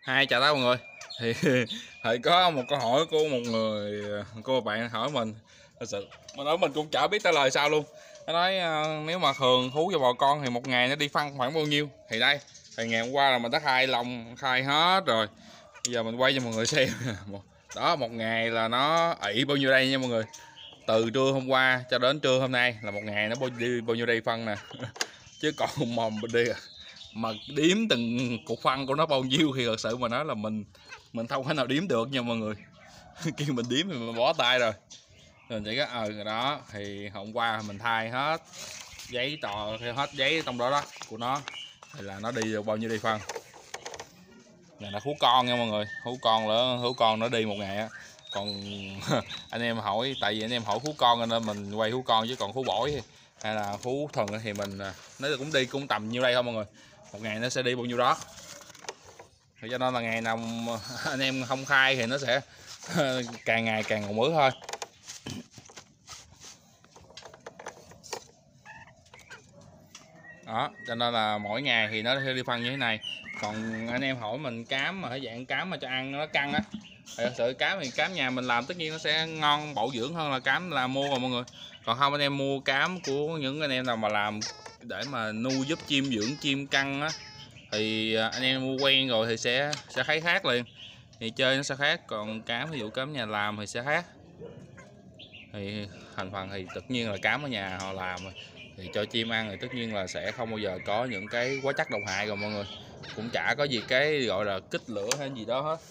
Hai chào tất mọi người. Thì thì có một câu hỏi của một người cô bạn hỏi mình, thật sự mình nói mình cũng chả biết trả lời sao luôn. Nó nói nếu mà thường thú cho bò con thì một ngày nó đi phân khoảng bao nhiêu. Thì đây, thì ngày hôm qua là mình đã khai lòng khai hết rồi, bây giờ mình quay cho mọi người xem. Đó, một ngày là nó ị bao nhiêu đây nha mọi người. Từ trưa hôm qua cho đến trưa hôm nay là một ngày nó đi bao nhiêu đây phân nè. Chứ còn mồm bên đi mà đếm từng cục phân của nó bao nhiêu thì thật sự mà nói là mình không thể nào đếm được nha mọi người. Kêu mình đếm thì mình bỏ tay rồi. Mình chỉ có đó thì hôm qua mình thay hết giấy tờ, hết giấy trong đó của nó thì là nó đi được bao nhiêu đi phân. Này là thú con nha mọi người, thú con nó đi một ngày á. Còn anh em hỏi, tại vì anh em hỏi thú con nên mình quay thú con, chứ còn thú bổi hay là thú thần thì mình nó cũng đi cũng tầm nhiêu đây thôi mọi người. Một ngày nó sẽ đi bao nhiêu đó, thì cho nên là ngày nào anh em không khai thì nó sẽ càng ngày càng ngầu mứ thôi. Đó, cho nên là mỗi ngày thì nó sẽ đi phân như thế này. Còn anh em hỏi mình cám mà cái dạng cám mà cho ăn nó căng á, thì thật sự cám thì cám nhà mình làm tất nhiên nó sẽ ngon bổ dưỡng hơn là cám là mua rồi mọi người. Còn không anh em mua cám của những anh em nào mà làm để mà nuôi giúp chim, dưỡng chim căng á, thì anh em mua quen rồi thì sẽ thấy khác liền, thì chơi nó sẽ khác. Còn cám ví dụ cám nhà làm thì sẽ khác, thì thành phần thì tất nhiên là cám ở nhà họ làm thì cho chim ăn thì tất nhiên là sẽ không bao giờ có những cái hóa chất độc hại rồi mọi người, cũng chả có gì cái gọi là kích lửa hay gì đó hết.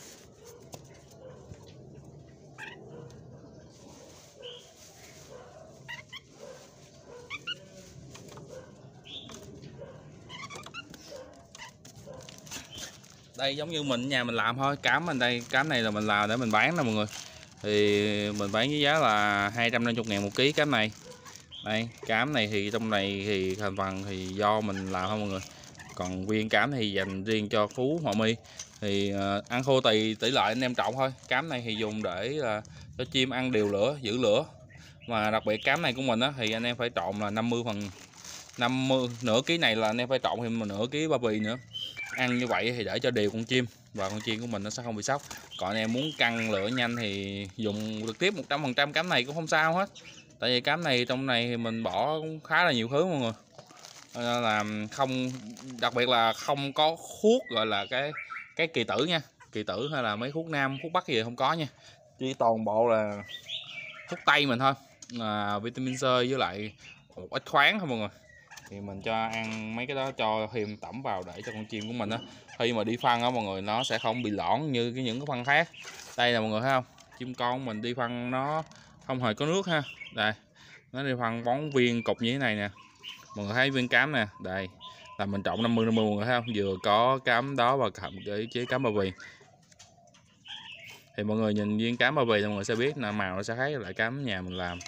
Đây giống như mình nhà mình làm thôi, cám bên đây, cám này là mình làm để mình bán nè mọi người, thì mình bán với giá là 250.000 một ký cám này. Đây, cám này thì trong này thì thành phần thì do mình làm không mọi người. Còn viên cám thì dành riêng cho Phú Hòa Mi, thì ăn khô tùy tỷ lệ anh em trộn thôi. Cám này thì dùng để là cho chim ăn đều lửa, giữ lửa. Mà đặc biệt cám này của mình á, thì anh em phải trộn là 50 nửa ký này là anh em phải trộn thêm nửa ký ba bì nữa. Ăn như vậy thì để cho đều con chim và con chim của mình nó sẽ không bị sốc. Còn anh em muốn căng lửa nhanh thì dùng trực tiếp 100% cám này cũng không sao hết. Tại vì cám này trong này thì mình bỏ cũng khá là nhiều thứ mọi người, nên là không, đặc biệt là không có thuốc gọi là cái kỳ tử nha, kỳ tử hay là mấy thuốc nam thuốc bắc gì không có nha, chỉ toàn bộ là thuốc tây mình thôi, vitamin C với lại một ít khoáng thôi mọi người. Thì mình cho ăn mấy cái đó, cho thêm tẩm vào để cho con chim của mình á, khi mà đi phân á mọi người, nó sẽ không bị lõn như những cái phân khác. Đây là mọi người thấy không, chim con của mình đi phân nó không hề có nước ha. Đây, nó đi phân bón viên cục như thế này nè, mọi người thấy viên cám nè. Đây là mình trộn 50-50 mọi người thấy không, vừa có cám đó và cầm cái chế cám bao bì. Thì mọi người nhìn viên cám bao bì thì mọi người sẽ biết là màu nó sẽ khác lại cám nhà mình làm.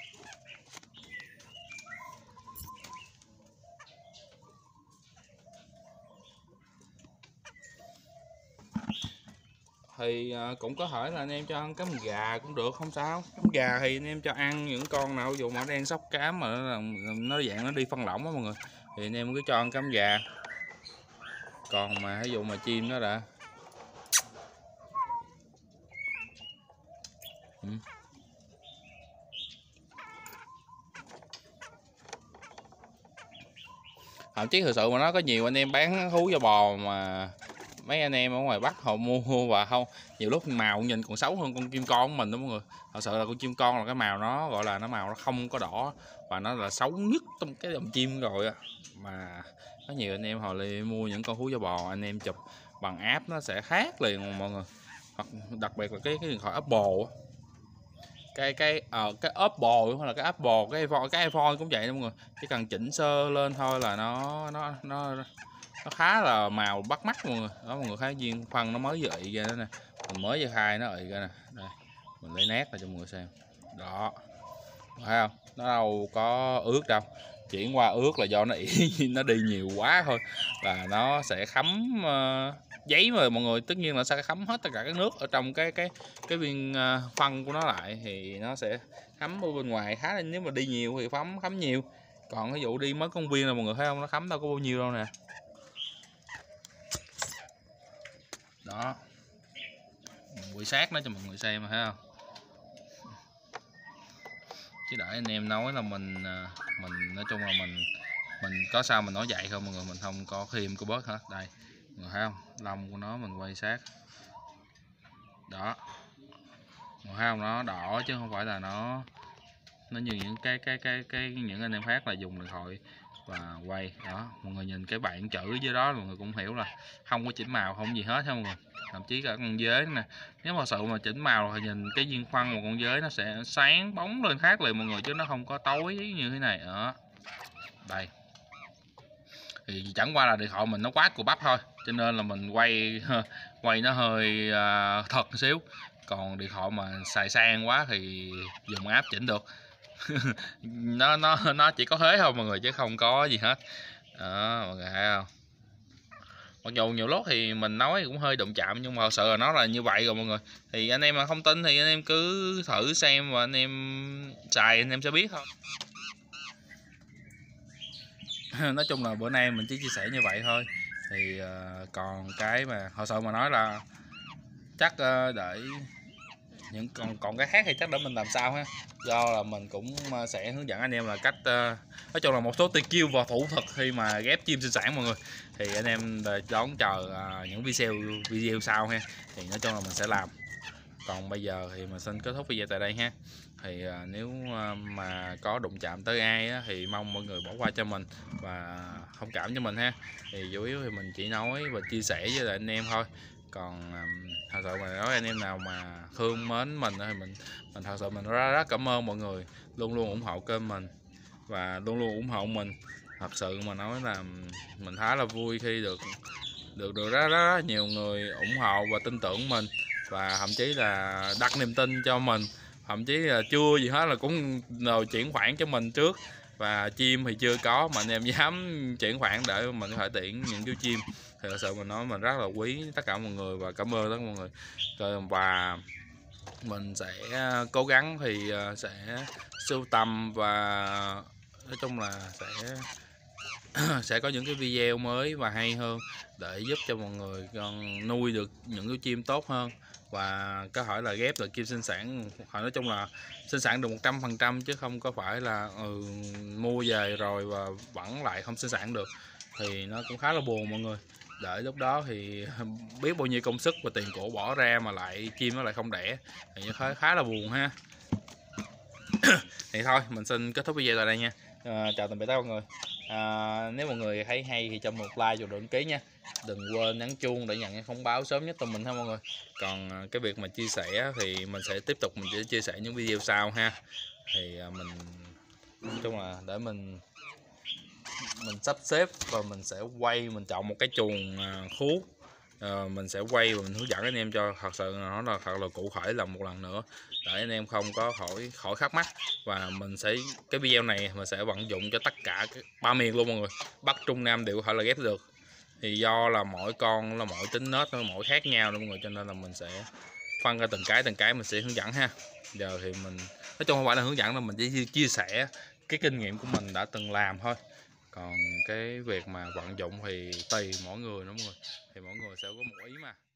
Thì cũng có hỏi là anh em cho ăn cám gà cũng được, không sao. Cám gà thì anh em cho ăn những con nào dù mà đang sóc cám mà nó dạng nó đi phân lỏng á mọi người, thì anh em cứ cho ăn cám gà. Còn mà ví dụ mà chim nó đã thậm chí thực sự mà nó có nhiều anh em bán thú cho bò mà mấy anh em ở ngoài Bắc họ mua và không, nhiều lúc màu nhìn còn xấu hơn con chim con của mình đó mọi người. Thật sự là con chim con là cái màu nó gọi là nó màu nó không có đỏ và nó là xấu nhất trong cái dòng chim rồi á. Mà có nhiều anh em họ lại mua những con thú cho bò, anh em chụp bằng app nó sẽ khác liền mọi người. Hoặc đặc biệt là cái điện thoại Apple, cái Apple hay là cái Apple, cái iPhone cũng vậy đó mọi người, chỉ cần chỉnh sơ lên thôi là nó khá là màu bắt mắt mọi người. Đó mọi người thấy viên phân nó mới vừa ị ra đó nè, mình mới vừa khai nó ị ra nè. Đây mình lấy nét ra cho mọi người xem đó, thấy không, nó đâu có ướt đâu, chuyển qua ướt là do nó ị nó đi nhiều quá thôi, là nó sẽ khắm giấy mà mọi người, tất nhiên là sẽ khắm hết tất cả cái nước ở trong cái viên phân của nó lại, thì nó sẽ khắm ở bên ngoài khá là, nếu mà đi nhiều thì khắm nhiều. Còn ví dụ đi mấy công viên là mọi người thấy không, nó khắm đâu có bao nhiêu đâu nè. Đó quay sát nó cho mọi người xem, thấy không? Chứ đợi anh em nói là mình nói chung là mình có sao mình nói vậy không mọi người, mình không có thêm có bớt hết. Đây mọi người thấy không, lông của nó mình quay sát đó, mọi người thấy không, nó đỏ chứ không phải là nó như những cái những anh em khác là dùng điện thoại và quay đó. Mọi người nhìn cái bảng chữ dưới đó mọi người cũng hiểu là không có chỉnh màu không gì hết ha mọi người. Thậm chí cả con dế nè, nếu mà sự mà chỉnh màu thì nhìn cái viên phân một con dế nó sẽ sáng bóng lên khác liền mọi người, chứ nó không có tối như thế này đó. Đây thì chẳng qua là điện thoại mình nó quá cùi bắp thôi, cho nên là mình quay nó hơi thật một xíu. Còn điện thoại mà xài sang quá thì dùng app chỉnh được. nó chỉ có thế thôi mọi người, chứ không có gì hết đó, mọi người thấy không? Mặc dù nhiều lúc thì mình nói cũng hơi đụng chạm, nhưng mà thật sự là nó là như vậy rồi mọi người. Thì anh em mà không tin thì anh em cứ thử xem và anh em xài anh em sẽ biết thôi. Nói chung là bữa nay mình chỉ chia sẻ như vậy thôi. Thì còn cái mà thật sự mà nói là chắc để những còn cái khác thì chắc để mình làm sao ha. Do là mình cũng sẽ hướng dẫn anh em là cách nói chung là một số TQ và thủ thuật khi mà ghép chim sinh sản mọi người. Thì anh em đón chờ những video sau ha. Thì nói chung là mình sẽ làm. Còn bây giờ thì mình xin kết thúc video tại đây ha. Thì nếu mà có đụng chạm tới ai á, thì mong mọi người bỏ qua cho mình và thông cảm cho mình ha. Thì chủ yếu thì mình chỉ nói và chia sẻ với lại anh em thôi. Còn thật sự mà nói anh em nào mà thương mến mình thì mình thật sự mình rất cảm ơn mọi người luôn luôn ủng hộ kênh mình và luôn luôn ủng hộ mình. Thật sự mà nói là mình khá là vui khi được rất nhiều người ủng hộ và tin tưởng mình, và thậm chí là đặt niềm tin cho mình, thậm chí là chưa gì hết là cũng rồi chuyển khoản cho mình trước. Và chim thì chưa có mà anh em dám chuyển khoản để mình có thể tiễn những chú chim, thì thật sự mình nói mình rất là quý tất cả mọi người và cảm ơn tất cả mọi người. Và mình sẽ cố gắng thì sẽ sưu tầm và nói chung là sẽ có những cái video mới và hay hơn để giúp cho mọi người còn nuôi được những cái chim tốt hơn. Và có hỏi là ghép được chim sinh sản, họ nói chung là sinh sản được 100% chứ không có phải là mua về rồi và vẫn lại không sinh sản được, thì nó cũng khá là buồn mọi người. Để lúc đó thì biết bao nhiêu công sức và tiền của bỏ ra mà lại chim nó lại không đẻ, thì nó khá là buồn ha. Thì thôi mình xin kết thúc video tại đây nha. Chào tạm biệt tất cả mọi người. Nếu mọi người thấy hay thì cho một like và đăng ký nha. Đừng quên nhấn chuông để nhận thông báo sớm nhất từ mình ha mọi người. Còn cái việc mà chia sẻ thì mình sẽ tiếp tục mình sẽ chia sẻ những video sau ha. Thì mình nói chung là để mình sắp xếp và mình sẽ quay, mình chọn một cái chuồng khuốt, mình sẽ quay và mình hướng dẫn anh em cho thật sự nó là thật là cụ thể làm một lần nữa để anh em không có khỏi thắc mắc. Và mình sẽ cái video này mình sẽ vận dụng cho tất cả ba miền luôn mọi người, Bắc Trung Nam đều có thể là ghép được. Thì do là mỗi con là mỗi tính nết mỗi khác nhau đó mọi người, cho nên là mình sẽ phân ra từng cái mình sẽ hướng dẫn ha. Giờ thì mình nói chung không phải là hướng dẫn đâu, mình chỉ chia sẻ cái kinh nghiệm của mình đã từng làm thôi. Còn cái việc mà vận dụng thì tùy mỗi người nữa mọi người, thì mỗi người sẽ có một ý mà.